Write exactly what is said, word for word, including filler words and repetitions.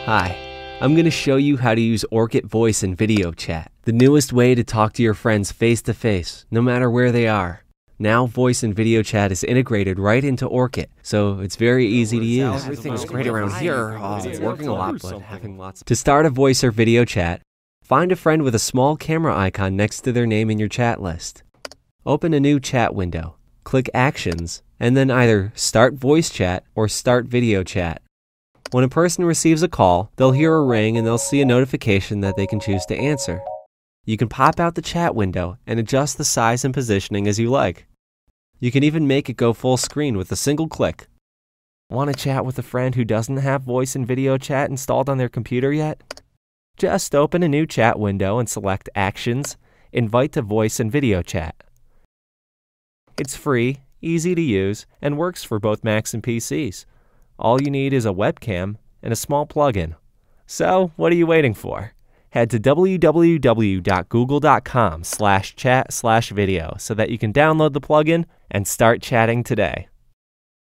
Hi, I'm going to show you how to use Orkut voice and video chat, the newest way to talk to your friends face-to-face, no matter where they are. Now voice and video chat is integrated right into Orkut, so it's very easy to use. Everything's great around here. Uh, it's working a lot, but having lots of... To start a voice or video chat, find a friend with a small camera icon next to their name in your chat list. Open a new chat window, click Actions, and then either Start Voice Chat or Start Video Chat. When a person receives a call, they'll hear a ring and they'll see a notification that they can choose to answer. You can pop out the chat window and adjust the size and positioning as you like. You can even make it go full screen with a single click. Want to chat with a friend who doesn't have voice and video chat installed on their computer yet? Just open a new chat window and select Actions, Invite to Voice and Video Chat. It's free, easy to use, and works for both Macs and P Cs. All you need is a webcam and a small plugin. So, what are you waiting for? Head to w w w dot google dot com slash chat slash video so that you can download the plugin and start chatting today.